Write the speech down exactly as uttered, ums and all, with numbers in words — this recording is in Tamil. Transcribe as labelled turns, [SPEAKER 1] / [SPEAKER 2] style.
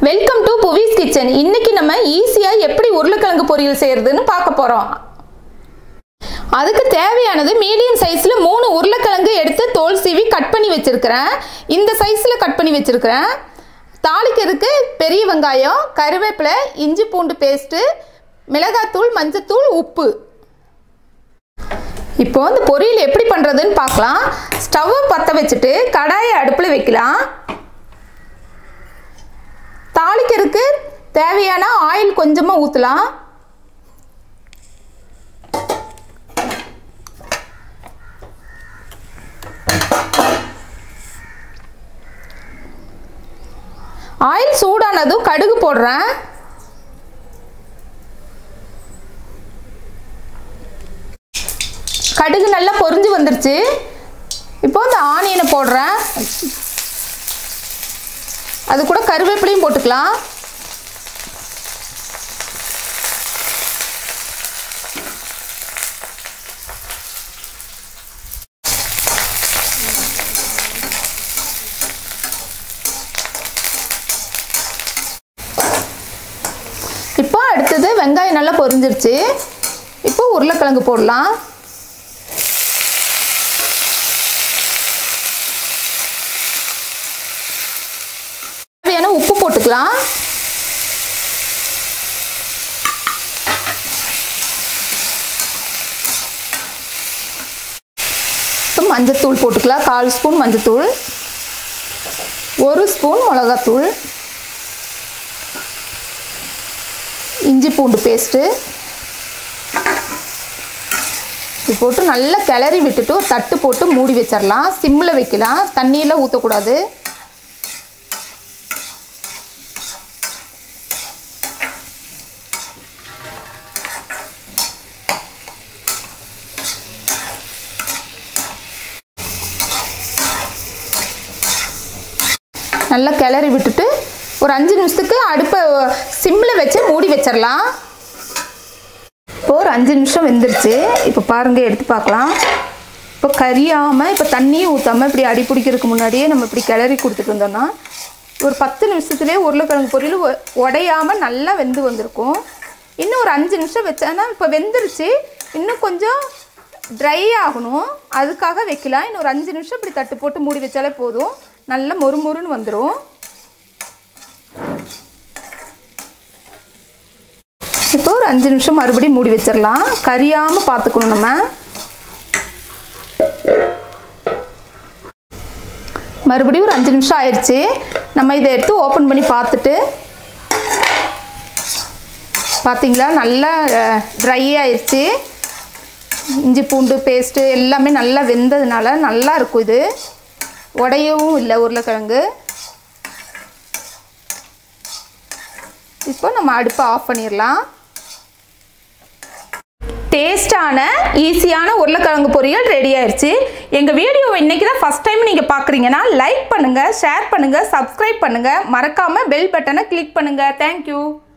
[SPEAKER 1] Welcome to புவிஸ் kitchen. இன்னைக்கு நம்ம ஈஸியா எப்படி உருளைக்கிழங்கு பொரியல் செய்யறதுன்னு பார்க்க போறோம். அதுக்கு தேவையானது மீடியம் சைஸ்ல மூணு உருளைக்கிழங்கு எடுத்து தோல் சீவி கட் பண்ணி வச்சிருக்கிறேன். இந்த சைஸ்ல கட் பண்ணி வச்சிருக்கிறேன். தாளிக்கிறதுக்கு பெரிய வெங்காயம், கருவேப்பிலை, இஞ்சி பூண்டு பேஸ்ட், மிளகாத்தூள், மஞ்சத்தூள், உப்பு. இப்போ இந்த பொரியல் எப்படி பண்றதுன்னு பார்க்கலாம். ஸ்டவ் பற்ற வச்சுட்டு கடாயை அடுப்பில் வைக்கலாம். தாளிக்கிறதுக்கு தேவையான ஆயில் கொஞ்சமாக ஊற்றலாம். ஆயில் சூடானதும் கடுகு போடுறேன். கடுகு நல்லா பொரிஞ்சு வந்துருச்சு. இப்போ இந்த ஆனியனை போடுறேன். அது கூட கருவேப்பிலையும் போட்டுக்கலாம். இப்போ அடுத்தது வெங்காயம் நல்லா பொரிஞ்சிருச்சு. இப்போ உருளைக்கிழங்கு போடலாம். தேவையான உப்பு போட்டுக்கலாம். மஞ்சத்தூள் போட்டுக்கலாம். கால் ஸ்பூன் மஞ்சத்தூள், ஒரு ஸ்பூன் மிளகாத்தூள், இஞ்சி பூண்டு பேஸ்ட்டு இது போட்டு நல்லா கிளறி விட்டுட்டு ஒரு தட்டு போட்டு மூடி வச்சிடலாம். சிம்மில் வைக்கலாம். தண்ணியெல்லாம் ஊற்றக்கூடாது. நல்லா கிளறி விட்டுட்டு ஒரு அஞ்சு நிமிஷத்துக்கு அடுப்பை சிம்மில் வச்சு மூடி வச்சிடலாம். இப்போ ஒரு அஞ்சு நிமிஷம் வெந்துருச்சு. இப்போ பாருங்கள், எடுத்து பார்க்கலாம். இப்போ கரியாமல் இப்போ தண்ணியும் ஊற்றாமல் இப்படி அடி பிடிக்கிறதுக்கு முன்னாடியே நம்ம இப்படி கிளறி கொடுத்துட்டு இருந்தோம்னா ஒரு பத்து நிமிஷத்துலேயே உருளைக்கிழங்கு பொரியல் உடையாமல் நல்லா வெந்து வந்திருக்கும். இன்னும் ஒரு அஞ்சு நிமிஷம் வச்சோன்னா இப்போ வெந்துருச்சு. இன்னும் கொஞ்சம் ட்ரை ஆகணும், அதுக்காக வைக்கலாம். இன்னும் ஒரு அஞ்சு நிமிஷம் இப்படி தட்டு போட்டு மூடி வச்சாலே போதும். நல்லா மொறுமொறுன்னு வந்துடும். இப்போ ஒரு அஞ்சு நிமிஷம் மறுபடியும் மூடி வச்சிடலாம். கரியாமல் பார்த்துக்கணும். நம்ம மறுபடியும் ஒரு அஞ்சு நிமிஷம் ஆயிடுச்சு. நம்ம இதை எடுத்து ஓப்பன் பண்ணி பார்த்துட்டு பார்த்தீங்களா, நல்லா ட்ரை ஆயிடுச்சு. இஞ்சி பூண்டு பேஸ்ட்டு எல்லாமே நல்லா வெந்ததுனால நல்லா இருக்கும். இது உடையவும் இல்லை உருளைக்கிழங்கு. இப்போ நம்ம அடுப்பை ஆஃப் பண்ணிடலாம். டேஸ்டான ஈஸியான உருளைக்கிழங்கு பொரியல் ரெடி ஆயிடுச்சு. எங்கள் வீடியோவை இன்றைக்கி தான் ஃபஸ்ட் டைம் நீங்கள் பார்க்குறீங்கன்னா லைக் பண்ணுங்கள், ஷேர் பண்ணுங்கள், சப்ஸ்கிரைப் பண்ணுங்கள், மறக்காமல் பெல் பட்டனை கிளிக் பண்ணுங்கள். தேங்க்யூ.